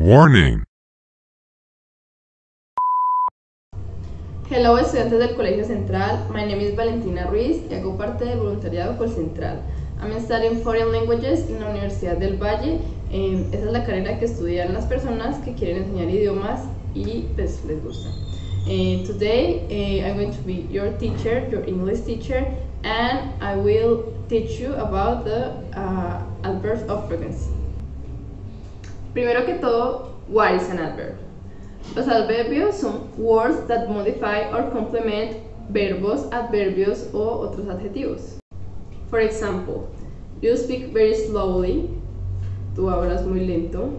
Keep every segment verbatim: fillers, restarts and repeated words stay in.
Warning! Hello, estudiantes del Colegio Central. My name is Valentina Ruiz y hago parte del voluntariado Col Central. I'm studying Foreign Languages en la Universidad del Valle. Eh, esa es la carrera que estudian las personas que quieren enseñar idiomas y pues les gusta. Uh, today uh, I'm going to be your teacher, your English teacher, and I will teach you about the uh, adverbs of frequency. Primero que todo, what is an adverb? Los adverbios son words that modify or complement verbos, adverbios o otros adjetivos. For example, you speak very slowly. Tú hablas muy lento.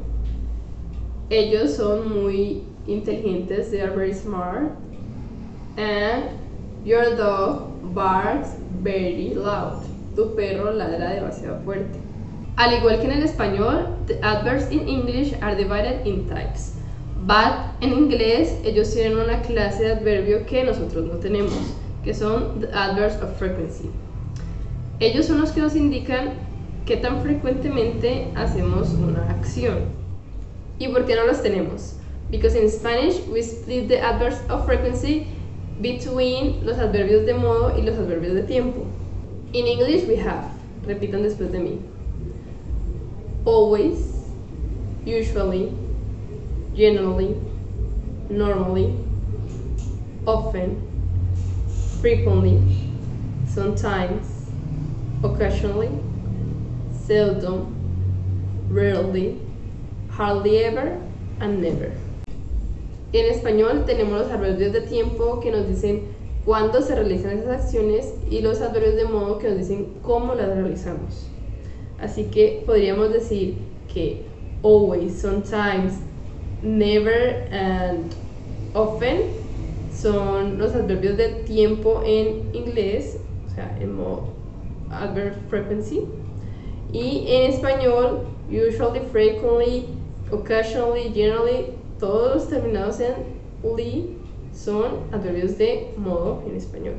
Ellos son muy inteligentes. They are very smart. And your dog barks very loud. Tu perro ladra demasiado fuerte. Al igual que en el español, the adverbs in English are divided in types. But en inglés ellos tienen una clase de adverbio que nosotros no tenemos, que son the adverbs of frequency. Ellos son los que nos indican qué tan frecuentemente hacemos una acción. ¿Y por qué no los tenemos? Because in Spanish we split the adverbs of frequency between los adverbios de modo y los adverbios de tiempo. In English we have, repitan después de mí, always, usually, generally, normally, often, frequently, sometimes, occasionally, seldom, rarely, hardly ever, and never. En español tenemos los adverbios de tiempo que nos dicen cuándo se realizan esas acciones y los adverbios de modo que nos dicen cómo las realizamos. Así que podríamos decir que always, sometimes, never and often son los adverbios de tiempo en inglés, o sea, en modo adverb frequency, y en español usually, frequently, occasionally, generally, todos los terminados en ly son adverbios de modo en español.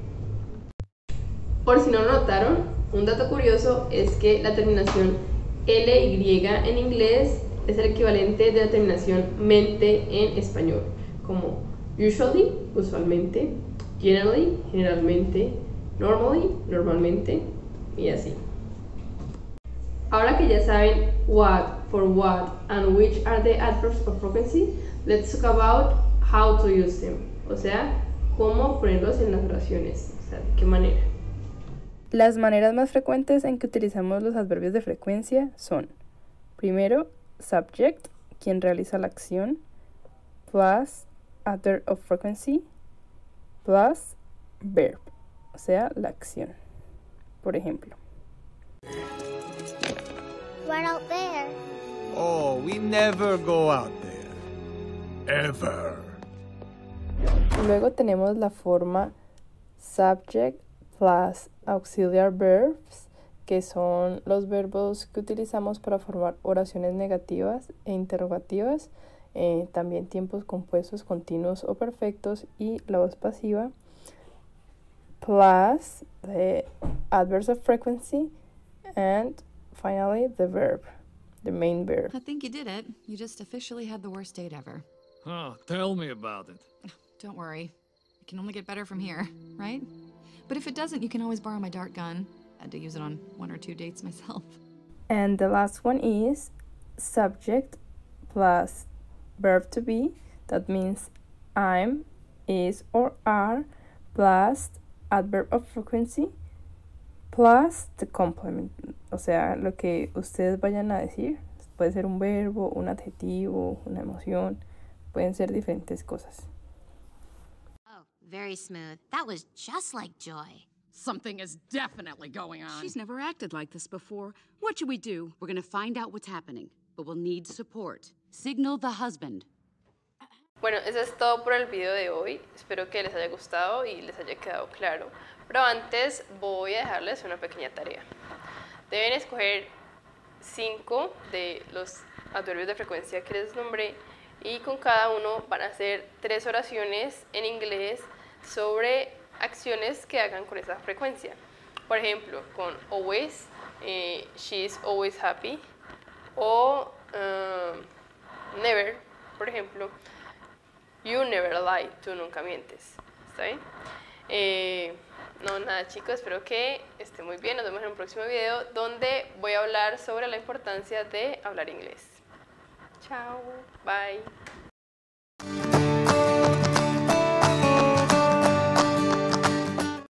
Por si no lo notaron, un dato curioso es que la terminación ly en inglés es el equivalente de la terminación mente en español, como usually, usualmente, generally, generalmente, normally, normalmente, y así. Ahora que ya saben what, for what, and which are the adverbs of frequency, let's talk about how to use them, o sea, cómo ponerlos en las oraciones, o sea, de qué manera. Las maneras más frecuentes en que utilizamos los adverbios de frecuencia son, primero, subject, quien realiza la acción, plus adverb of frequency, plus verb, o sea, la acción. Por ejemplo, Right out there. Oh, we never go out there. Ever. luego tenemos la forma subject plus auxiliary verbs, que son los verbos que utilizamos para formar oraciones negativas e interrogativas, eh, también tiempos compuestos continuos o perfectos y la voz pasiva, plus the adverbs of frequency, and finally the verb, the main verb. I think you did it. You just officially had the worst date ever. Oh, tell me about it. Don't worry. It can only get better from here, right? But if it doesn't, you can always borrow my dart gun. I had to use it on one or two dates myself. And the last one is subject plus verb to be. That means I'm, is, or are, plus adverb of frequency, plus the complement. O sea, lo que ustedes vayan a decir. Puede ser un verbo, un adjetivo, una emoción. Pueden ser diferentes cosas. Oh, very smooth. That was just like Joy. Something is definitely going on. She's never acted like this before. What should we do? We're gonna find out what's happening, but we'll need support. Signal the husband. Bueno, eso es todo por el video de hoy. Espero que les haya gustado y les haya quedado claro. Pero antes voy a dejarles una pequeña tarea. Deben escoger cinco de los adverbios de frecuencia que les nombré y con cada uno van a hacer tres oraciones en inglés sobre acciones que hagan con esa frecuencia. Por ejemplo, con always, eh, she is always happy, o uh, never, por ejemplo, you never lie, tú nunca mientes. ¿Está bien? Eh, no, nada chicos, espero que estén muy bien. Nos vemos en un próximo video donde voy a hablar sobre la importancia de hablar inglés. Chao, bye.